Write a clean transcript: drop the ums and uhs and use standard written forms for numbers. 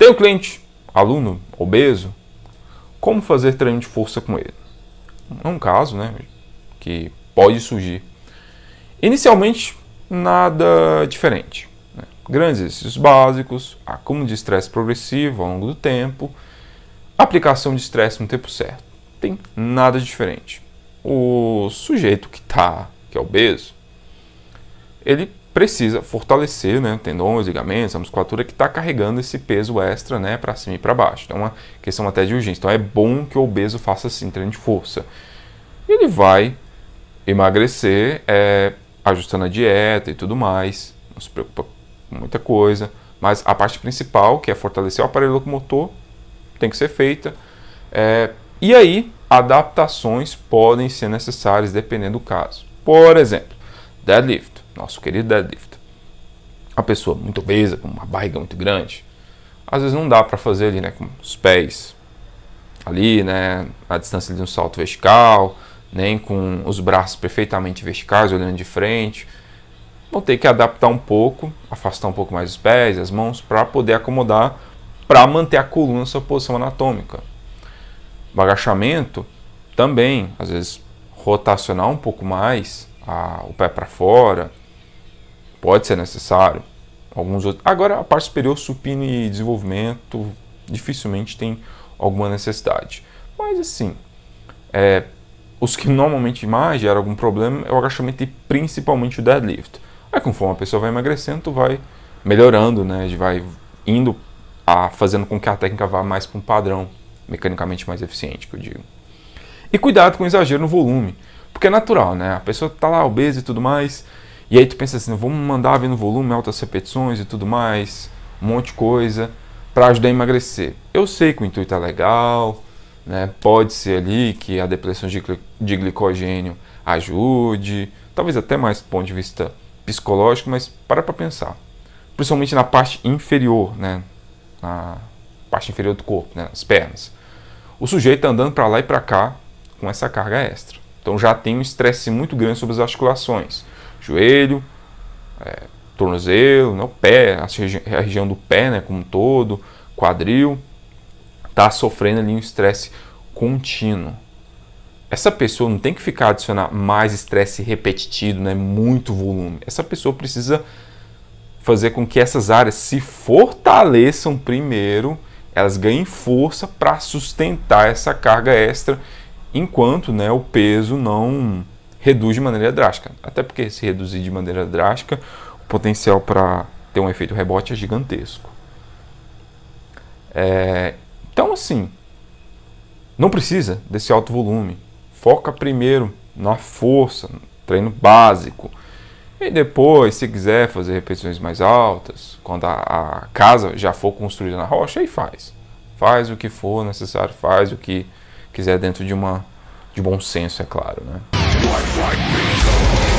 Tem um cliente, aluno, obeso, como fazer treino de força com ele? É um caso, né, que pode surgir. Inicialmente, nada diferente. Grandes exercícios básicos, acúmulo de estresse progressivo ao longo do tempo, aplicação de estresse no tempo certo. Não tem nada de diferente. O sujeito que é obeso, ele precisa fortalecer, né, tendões, ligamentos, a musculatura que está carregando esse peso extra, né, para cima e para baixo. Então é uma questão até de urgência. Então é bom que o obeso faça assim, treino de força. E ele vai emagrecer, ajustando a dieta e tudo mais. Não se preocupa com muita coisa. Mas a parte principal, que é fortalecer o aparelho locomotor, tem que ser feita. E aí, adaptações podem ser necessárias dependendo do caso. Por exemplo, deadlift. Nosso querido deadlift. A pessoa muito obesa, com uma barriga muito grande, às vezes não dá para fazer ali, né, com os pés ali, né, a distância de um salto vertical, nem com os braços perfeitamente verticais, olhando de frente. Vão ter que adaptar um pouco, afastar um pouco mais os pés, as mãos, para poder acomodar, para manter a coluna na sua posição anatômica. O agachamento também, às vezes, rotacionar um pouco mais o pé para fora, pode ser necessário. Alguns outros. Agora, a parte superior, supino e desenvolvimento, dificilmente tem alguma necessidade. Mas, assim, os que normalmente mais geram algum problema é o agachamento e principalmente o deadlift. Aí, conforme a pessoa vai emagrecendo, tu vai melhorando, né? Vai indo fazendo com que a técnica vá mais para um padrão mecanicamente mais eficiente, que eu digo. E cuidado com o exagero no volume, porque é natural, né? A pessoa tá lá obesa e tudo mais, e aí tu pensa assim, vamos mandar vir no volume, altas repetições e tudo mais, um monte de coisa, para ajudar a emagrecer. Eu sei que o intuito é legal, né? Pode ser ali que a depressão de glicogênio ajude, talvez até mais do ponto de vista psicológico, mas para pensar. Principalmente na parte inferior, né? Na parte inferior do corpo, né? As pernas. O sujeito está andando para lá e para cá com essa carga extra. Então já tem um estresse muito grande sobre as articulações. Joelho, tornozelo, né, o pé, a região do pé, né, como um todo, quadril, está sofrendo ali um estresse contínuo. Essa pessoa não tem que ficar adicionar mais estresse repetitivo, né, muito volume. Essa pessoa precisa fazer com que essas áreas se fortaleçam primeiro, elas ganhem força para sustentar essa carga extra, enquanto, né, o peso não reduz de maneira drástica. Até porque se reduzir de maneira drástica, o potencial para ter um efeito rebote é gigantesco. Então, assim, não precisa desse alto volume. Foca primeiro na força, no treino básico. E depois, se quiser fazer repetições mais altas, quando a casa já for construída na rocha, aí faz. Faz o que for necessário, faz o que quiser dentro de bom senso, é claro, né?